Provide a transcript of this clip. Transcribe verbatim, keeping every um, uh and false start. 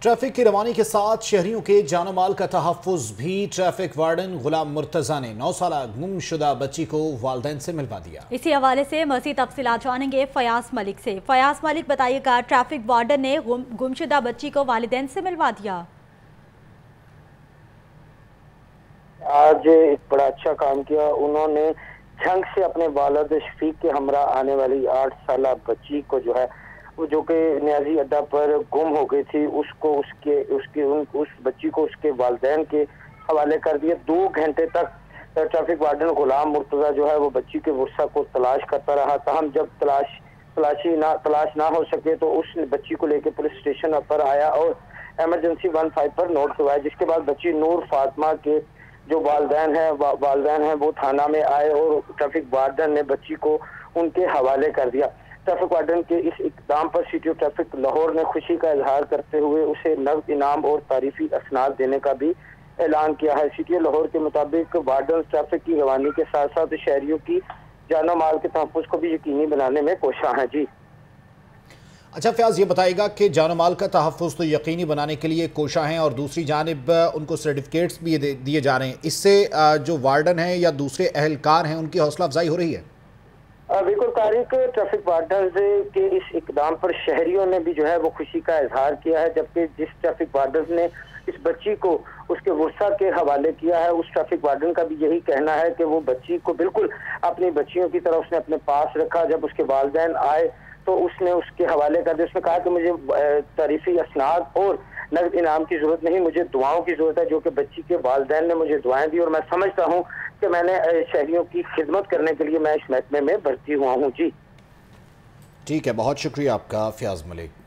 Traffic की रवानी के साथ शहरियों के जानो माल का तहफ़्फ़ुज़ भी। ट्रैफिक वार्डन गुलाम मुर्तज़ा ने नौ साल गुमशुदा बच्ची को वालिदैन से मिलवा दिया। इसी हवाले से मज़ीद तफ़सीलात जानेंगे फयाज मलिक से। फयाज मलिक बताइएगा, ट्रैफिक वार्डन ने गुम, गुमशुदा बच्ची को वालिदैन से मिलवा दिया। आज एक बड़ा अच्छा काम किया उन्होंने। झंग से अपने वालिद शफीक के हमरा आने वाली आठ साल बच्ची को जो है जो कि न्याजी अड्डा पर गुम हो गई थी, उसको उसके उसके उन, उस बच्ची को उसके वालिदैन के हवाले कर दिया। दो घंटे तक ट्रैफिक वार्डन गुलाम मुर्तज़ा जो है वो बच्ची के वर्षा को तलाश करता रहा। ताहम जब तलाश तलाशी ना तलाश ना हो सके तो उस बच्ची को लेकर पुलिस स्टेशन पर आया और एमरजेंसी वन फाइव पर नोट करवाया, जिसके बाद बच्ची नूर फातिमा के जो वालिदैन है वा, वालिदैन है वो थाना में आए और ट्रैफिक वार्डन ने बच्ची को उनके हवाले कर दिया। ट्रैफिक वार्डन के इस इकदाम पर सिटी ऑफ ट्रैफिक लाहौर ने खुशी का इजहार करते हुए उसे नगद इनाम और तारीफी असनाद देने का भी ऐलान किया है। सिटी ऑफ लाहौर के मुताबिक वार्डन ट्रैफिक की रवानी के साथ साथ शहरियों की जानो माल के तहफ़्फ़ुज़ को भी यकीनी बनाने में कोशिश है। जी अच्छा फयाज, ये बताएगा कि जानो माल का तहफ़्फ़ुज़ तो यकीनी बनाने के लिए कोशिश हैं और दूसरी जानिब उनको सर्टिफिकेट्स भी दिए जा रहे हैं। इससे जो वार्डन हैं या दूसरे अहलकार हैं उनकी हौसला अफजाई हो रही है। बिल्कुल तारिक, ट्रैफिक वार्डन के इस इकदाम पर शहरियों ने भी जो है वो खुशी का इजहार किया है, जबकि जिस ट्रैफिक वार्डन ने इस बच्ची को उसके वर्षा के हवाले किया है उस ट्रैफिक वार्डन का भी यही कहना है कि वो बच्ची को बिल्कुल अपनी बच्चियों की तरह उसने अपने पास रखा। जब उसके वालिदैन आए तो उसने उसके हवाले कर दिया। उसने कहा कि मुझे तारीफी असनाद और नगद इनाम की जरूरत नहीं, मुझे दुआओं की जरूरत है, जो कि बच्ची के वालिदैन ने मुझे दुआएं दी और मैं समझता हूँ कि मैंने शहरियों की खिदमत करने के लिए मैं इस महकमे में भर्ती हुआ हूँ। जी ठीक है, बहुत शुक्रिया आपका फयाज मलिक।